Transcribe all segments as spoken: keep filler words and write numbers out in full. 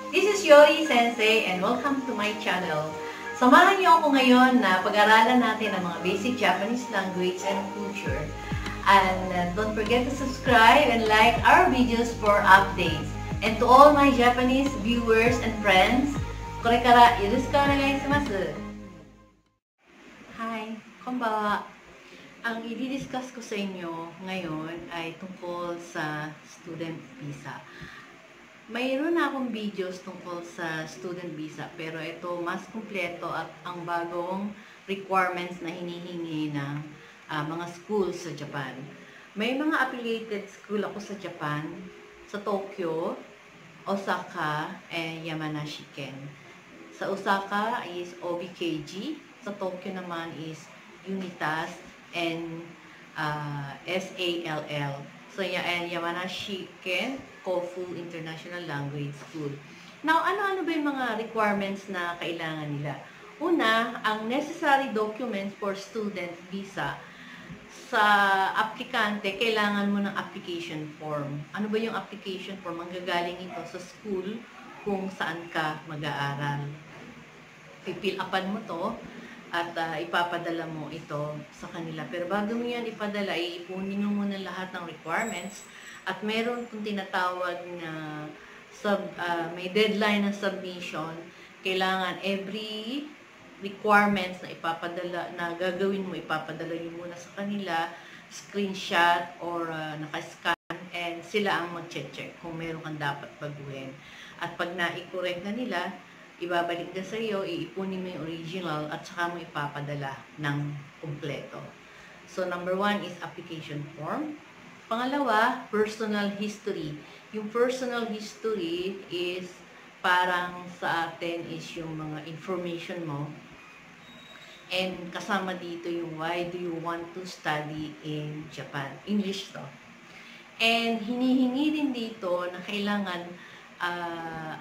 This is Yori Sensei and welcome to my channel. Samahan niyo ako ngayon na pag-aralan natin ang mga basic Japanese language and culture. And uh, don't forget to subscribe and like our videos for updates. And to all my Japanese viewers and friends, korekara yoroshiku onegai shimasu. Hi, konbawa. Ang i-discuss ko sa inyo ngayon ay tungkol sa student visa. Mayroon na akong videos tungkol sa student visa, pero ito mas kumpleto at ang bagong requirements na hinihingi ng uh, mga schools sa Japan. May mga affiliated school ako sa Japan, sa Tokyo, Osaka, and Yamanashi-ken. Sa Osaka is O B K G, sa Tokyo naman is Unitas and uh, S A L L. So, and Yamanashi-ken, Kofu International Language School. Now, ano-ano ba yung mga requirements na kailangan nila? Una, ang necessary documents for student visa. Sa aplikante, kailangan mo ng application form. Ano ba yung application form? Ang gagaling ito sa school kung saan ka mag-aaral. Pipil upan mo to at uh, ipapadala mo ito sa kanila. Pero bago mo yan ipadala, iipunin mo muna lahat ng requirements at meron itong tinatawag na sub, uh, may deadline ng submission. Kailangan every requirements na ipapadala, na gagawin mo, ipapadala yun muna sa kanila, screenshot or uh, nakascan, and sila ang mag-check kung meron kang dapat baguhin. At pag na-correct na nila, ibabalik na sa iyo, iipunin mo yung original at saka mo ipapadala ng kumpleto. So, number one is application form. Pangalawa, personal history. Yung personal history is parang sa atin is yung mga information mo. And kasama dito yung why do you want to study in Japan. English to. And hinihingi din dito na kailangan uh,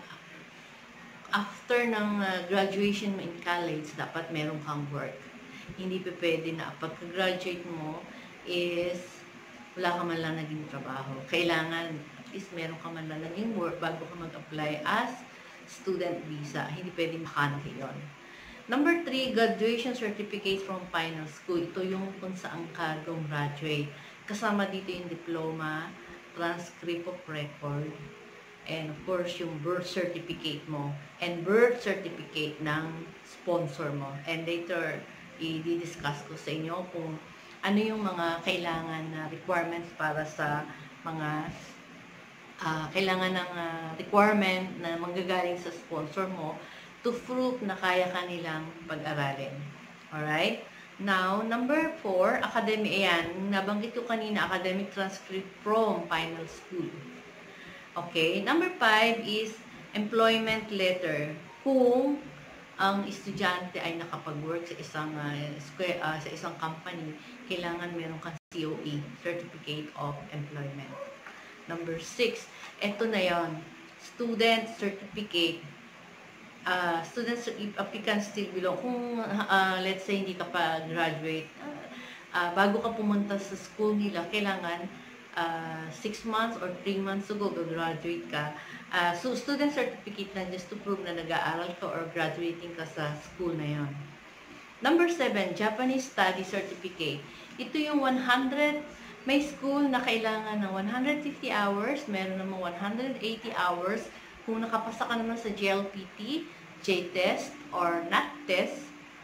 after ng uh, graduation mo in college, dapat meron kang work. Hindi pa pwede na pagka-graduate mo is wala ka man lang naging trabaho. Kailangan at least meron ka man lang naging work bago ka mag-apply as student visa. Hindi pwede makanti yun. Number three, graduation certificate from final school. Ito yung kung saan ka graduate. Kasama dito yung diploma, transcript of record, and of course, yung birth certificate mo. And birth certificate ng sponsor mo. And later, i-discuss ko sa inyo kung ano yung mga kailangan na requirements para sa mga uh, kailangan ng uh, requirement na manggagaling sa sponsor mo to prove na kaya kanilang pag-aralin. Alright? Now, number four, academic. Ayan, nabanggit ko kanina, academic transcript from final school. Okay, number five is employment letter. Kung ang estudyante ay nakapag-work sa isang uh, square, uh, sa isang company, kailangan meron kang C O E, Certificate of Employment. Number six, eto na yon, student certificate. Uh, student applicants still belong. Kung uh, let's say hindi ka pa graduate, uh, uh, bago ka pumunta sa school nila, kailangan Uh, six months or three months ago, graduate ka. Uh, so, student certificate na just to prove na nag-aaral ka or graduating ka sa school na yon. Number seven, Japanese study certificate. Ito yung one hundred, may school na kailangan ng one hundred fifty hours, meron naman one hundred eighty hours. Kung nakapasa ka naman sa J L P T, J-test, or N A T test,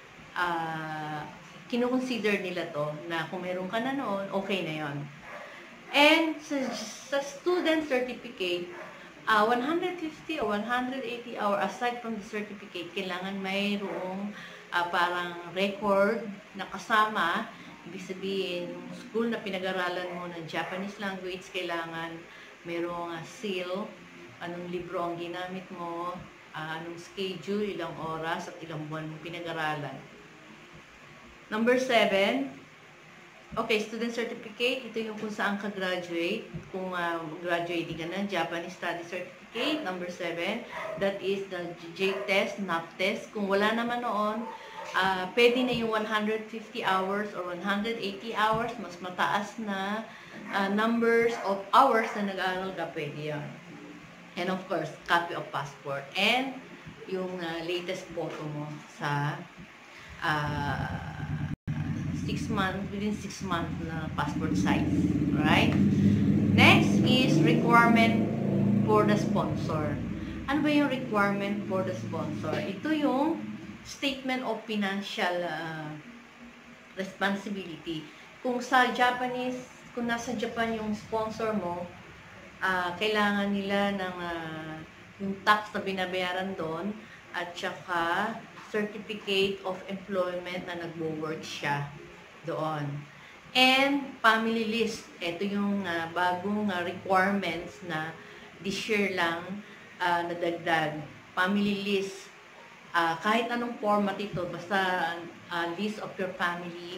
uh, kinukonsider nila to na kung meron ka na noon, okay na yon. And sa, sa student certificate, uh, one hundred fifty or one hundred eighty hour, aside from the certificate, kailangan mayroong uh, parang record na kasama. Ibig sabihin, yung school na pinag-aralan mo ng Japanese language, kailangan mayroong uh, seal, anong libro ang ginamit mo, uh, anong schedule, ilang oras, at ilang buwan mo pinag-aralan. Number seven, okay, student certificate, ito yung kung saan ka graduate, kung uh, graduating ka ng Japanese study certificate. Number seven, that is the J-test, N A T test. Kung wala naman noon, uh, pwede na yung one hundred fifty hours or one hundred eighty hours, mas mataas na uh, numbers of hours na nag-aaral ka, pwede yan. And of course, copy of passport. And yung uh, latest photo mo sa uh, six months, within six months na passport size. Right? Next is requirement for the sponsor. Ano ba yung requirement for the sponsor? Ito yung statement of financial uh, responsibility. Kung sa Japanese, kung nasa Japan yung sponsor mo, uh, kailangan nila ng uh, yung tax na binabayaran doon at saka certificate of employment na nagwo-work siya doon. And family list. Ito yung uh, bagong uh, requirements na this year lang uh, nadagdag. Family list. Uh, kahit anong format ito, basta uh, list of your family,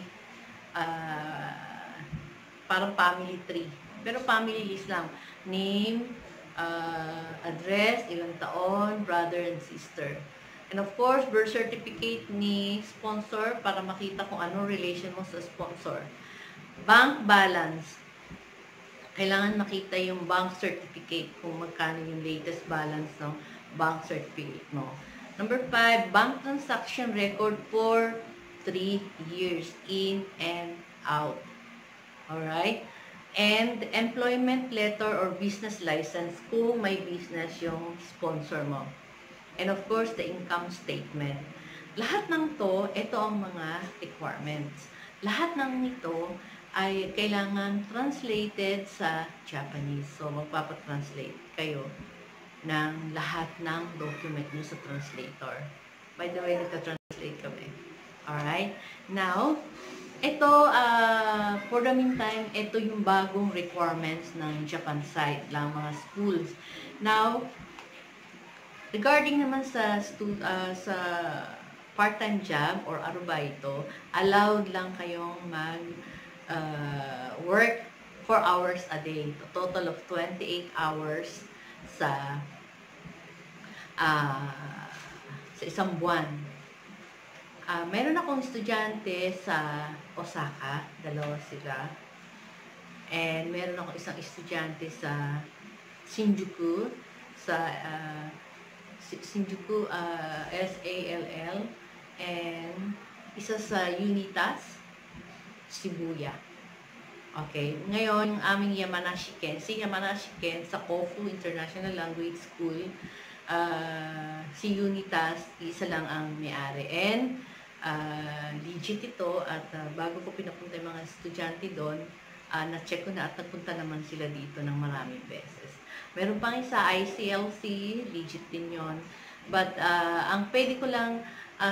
uh, parang family tree. Pero family list lang. Name, uh, address, ilang taon, brother and sister. And of course, birth certificate ni sponsor para makita kung anong relation mo sa sponsor. Bank balance. Kailangan makita yung bank certificate kung magkano yung latest balance ng bank certificate mo. Number five, bank transaction record for three years in and out. Alright? And employment letter or business license kung may business yung sponsor mo. And of course, the income statement. Lahat ng to, ito ang mga requirements. Lahat ng ito ay kailangan translated sa Japanese. So, magpapatranslate kayo ng lahat ng document nyo sa translator. By the way, nagka-translate kami. Alright? Now, ito, uh, for the meantime, ito yung bagong requirements ng Japan side lang mga schools. Now, regarding naman sa stu uh, sa part-time job or arubaito, allowed lang kayong mag uh, work four hours a day. A total of twenty-eight hours sa uh, sa isang buwan. Uh, meron akong estudyante sa Osaka, dalawa sila. And meron akong isang estudyante sa Shinjuku, sa uh, Shinjuku uh, S A L L, and isa sa Unitas, Shibuya. Okay, ngayon, yung aming Yamanashi Ken, si Yamanashi Ken sa Kofu International Language School, uh, si Unitas, isa lang ang may-ari. And, uh, legit ito, at uh, bago ko pinapunta yung mga estudyante doon, uh, na-check ko na at nagpunta naman sila dito ng maraming beses. Meron pang isa, I C L C, legit din yon. But, uh, ang pwede ko lang, uh,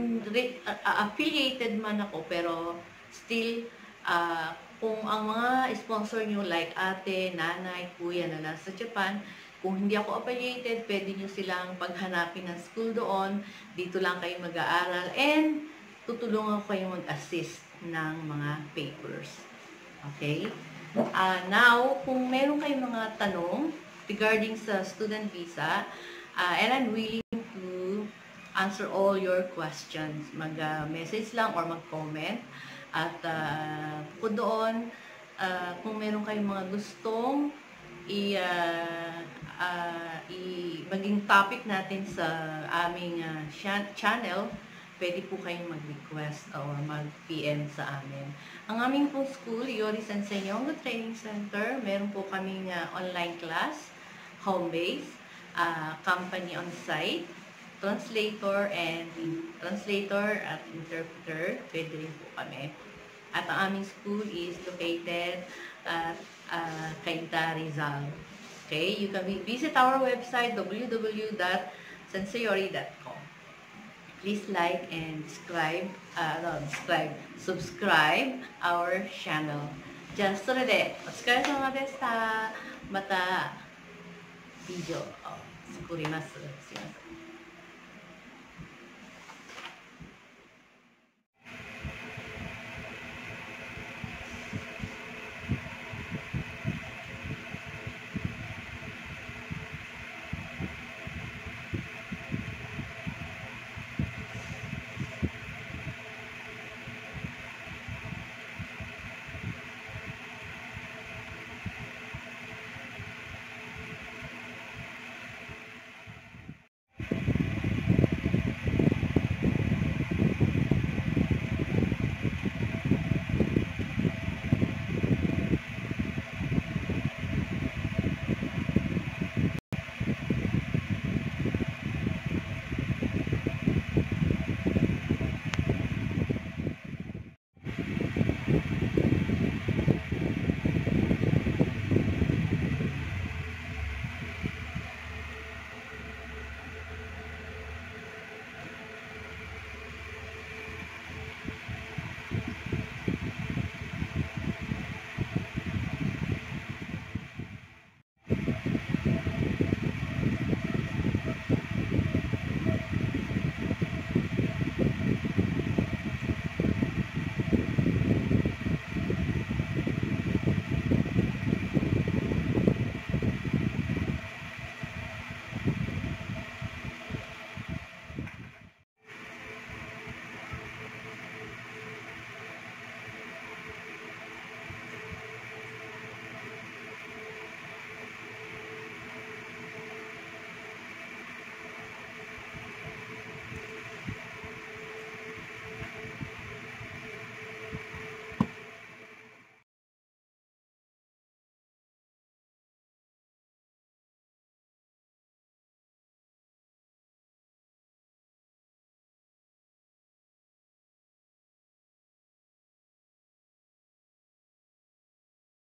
uh, affiliated man ako, pero still, uh, kung ang mga sponsor nyo like ate, nanay, kuya na nasa Japan, kung hindi ako affiliated, pwede nyo silang paghanapin ng school doon, dito lang kayo mag-aaral, and tutulungan ko kayo mag-assist ng mga papers. Okay? Uh, now, kung meron kayong mga tanong regarding sa student visa, uh, and I'm willing to answer all your questions, mag-message uh, lang or mag-comment. At uh, kung doon, uh, kung meron kayong mga gustong i, uh, uh, i maging topic natin sa aming uh, channel, pwede po kayong mag-request or mag-P M sa amin. Ang aming pong school, Iori Sensei Nyongo Training Center, meron po kaming uh, online class, home-based, uh, company on-site, translator and translator at interpreter, pwede rin po kami. At ang aming school is located at uh, Cainta, Rizal. Okay, you can visit our website w w w dot senseiori dot com. Please like and subscribe, uh, no, subscribe, subscribe our channel. Just so that, お疲れ様でした。またビデオを作ります。すいません。